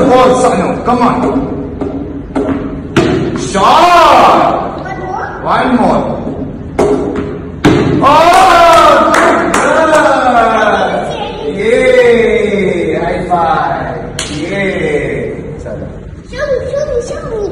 more, Sanu. Come on. Shot. One more. Oh, good. Yay! High five. Yay! Chalo. Show me.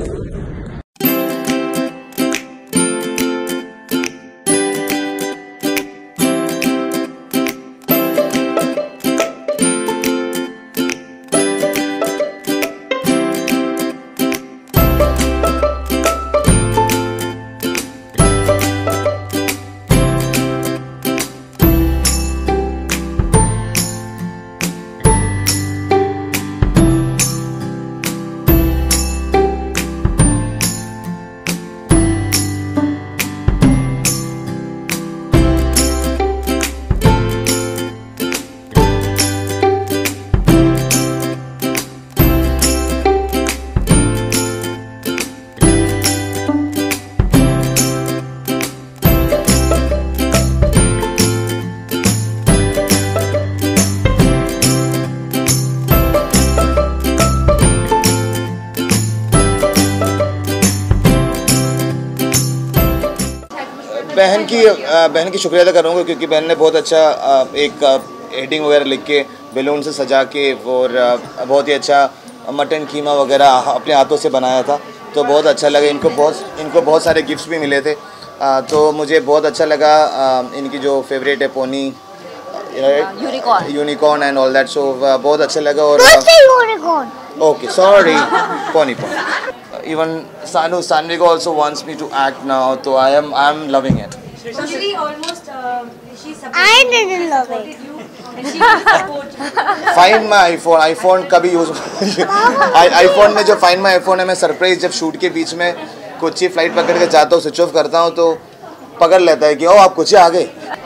बहन की शुक्रिया अदा करूँगा क्योंकि बहन ने बहुत अच्छा एक हेडिंग वगैरह लिख के बैलून से सजा के और बहुत ही अच्छा मटन कीमा वगैरह अपने हाथों से बनाया था, तो बहुत अच्छा लगा। इनको बहुत सारे गिफ्ट्स भी मिले थे, तो मुझे बहुत अच्छा लगा। इनकी जो फेवरेट है pony unicorn and all that, so बहुत अच्छा लगा। और okay sorry pony even Sanvigo also wants me to act now, so I am loving it. Actually, almost she supported. I didn't love it. And she will support you. Find my iPhone कभी use iPhone में जो Find my iPhone है, मैं surprise जब shoot के बीच में Kochi flight पकड़ के जाता हूँ, स्विच ऑफ करता हूँ तो पकड़ लेता है कि ओ आप कोची आ गए।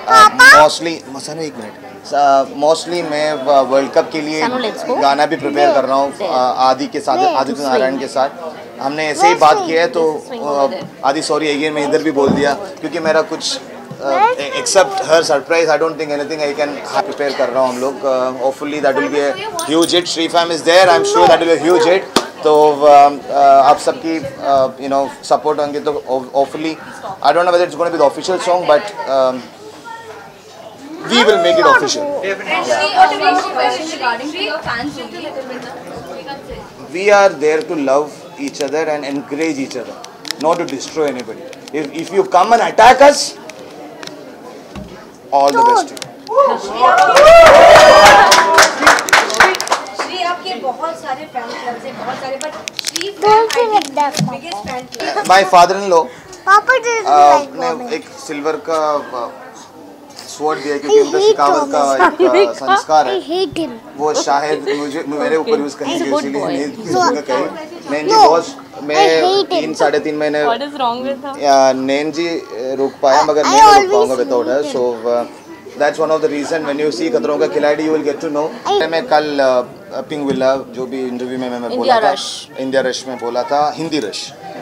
मोस्टली मैं वर्ल्ड कप के लिए गाना भी प्रिपेयर कर रहा हूँ आदि के साथ, आदित्य नारायण के साथ। हमने ऐसे ही बात किया है, तो आदि सॉरी अगेन मैं इधर भी बोल दिया क्योंकि मेरा कुछ except her surprise I don't think anything I can prepare कर रहा हूँ हम लोग। Hopefully that will be a huge hit. Shri fam is there, I am sure that will be a huge hit. तो आप सबकी सपोर्ट होंगे तो hopefully, I don't know whether it's gonna be the official song but we will make it official. We are there to love each other and encourage each other, not to destroy anybody. If you come and attack us, all the best to you. Shri आपके बहुत सारे fan clubs हैं, बहुत सारे, but Shri biggest fan club. My father-in-law ने एक silver का sword दिया क्योंकि उनका शिकावत का एक संस्कार है, वो शायद मेरे ऊपर यूज करने के इसलिए नहीं कहीं। मैं 3-3.5 महीने नैन जी रुक पाया, मगर मैं नहीं रुक पाऊंगा without her. So that's one of the reason when you see Khatron ka Khiladi you will get to know. मैं कल पिंक विला जो भी इंटरव्यू में मैं बोला था, इंडिया रश में बोला था, हिंदी रश,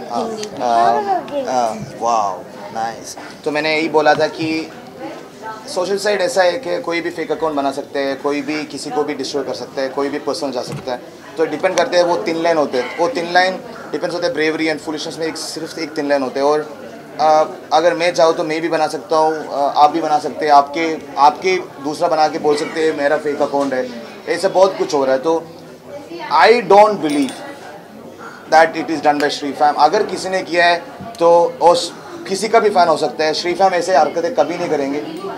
वाओ नाइस। तो मैंने यही बोला था कि सोशल साइड ऐसा है कि कोई भी फेक अकाउंट बना सकते हैं, कोई भी किसी को भी डिस्ट्रॉय कर सकता है, कोई भी पर्सन जा सकता है। तो डिपेंड करते हैं, वो 3 लाइन होते हैं, वो 3 लाइन डिपेंड्स होते हैं ब्रेवरी एंड फुलिशनेस में। सिर्फ एक 3 लाइन होते हैं, और अगर मैं चाहूँ तो मैं भी बना सकता हूँ, आप भी बना सकते हैं, आपके दूसरा बना के बोल सकते हैं मेरा फेक अकाउंट है। ऐसा बहुत कुछ हो रहा है, तो I don't believe that it is done by Shri fam. अगर किसी ने किया है तो किसी का भी फ़ैन हो सकता है। श्री फैम ऐसे हरकतें कभी नहीं करेंगे।